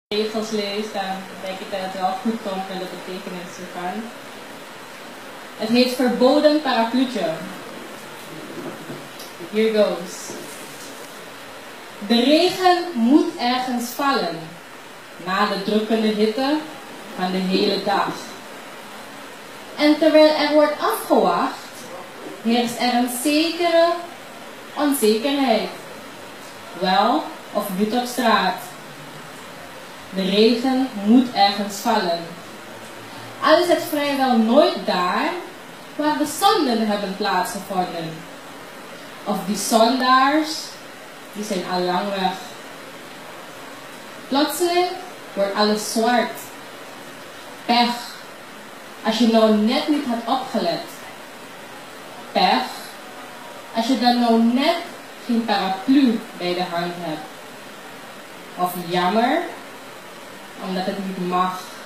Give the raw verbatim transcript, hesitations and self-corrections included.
regels leest, dan denk ik dat het wel goed komt met de betekenis ervan. Het heet verboden parapluutje. Here goes. De regen moet ergens vallen, na de drukkende hitte van de hele dag. En terwijl er wordt afgewacht, heerst er een zekere onzekerheid. Wel of niet op straat. De regen moet ergens vallen. Al is het vrijwel nooit daar waar de zonden hebben plaatsgevonden. Of die zondaars, die zijn al lang weg. Plotseling wordt alles zwart. Pech, als je nou net niet had opgelet. Pech, als je dan nou net geen paraplu bij de hand hebt. Of jammer, omdat het niet mag.